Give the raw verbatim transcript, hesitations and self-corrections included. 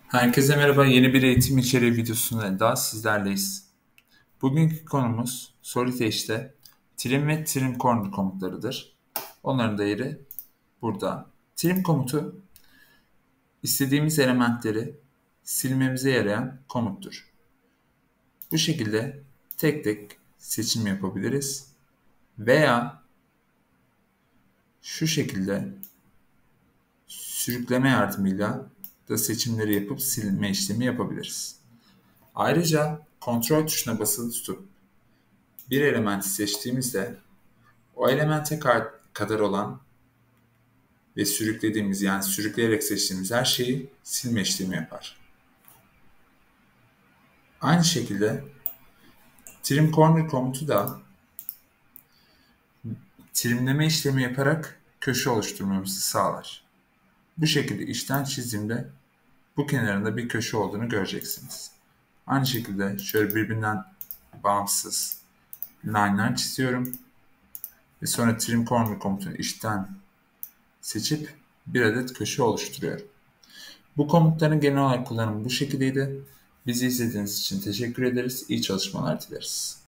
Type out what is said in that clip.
Herkese merhaba, yeni bir eğitim içeriği videosunda daha sizlerleyiz. Bugünkü konumuz Solitage'de trim ve trim corner komutlarıdır. Onların da yeri burada. Trim komutu istediğimiz elementleri silmemize yarayan komuttur. Bu şekilde tek tek seçim yapabiliriz veya şu şekilde sürükleme yardımıyla da seçimleri yapıp silme işlemi yapabiliriz. Ayrıca kontrol tuşuna basılı tutup bir elementi seçtiğimizde o elemente kadar olan ve sürüklediğimiz yani sürükleyerek seçtiğimiz her şeyi silme işlemi yapar. Aynı şekilde trim corner komutu da trimleme işlemi yaparak köşe oluşturmamızı sağlar. Bu şekilde içten çizdiğimde bu kenarında bir köşe olduğunu göreceksiniz. Aynı şekilde şöyle birbirinden bağımsız line'lar çiziyorum. Ve sonra trim corner komutunu içten seçip bir adet köşe oluşturuyorum. Bu komutların genel olarak kullanımı bu şekildeydi. Bizi izlediğiniz için teşekkür ederiz. İyi çalışmalar dileriz.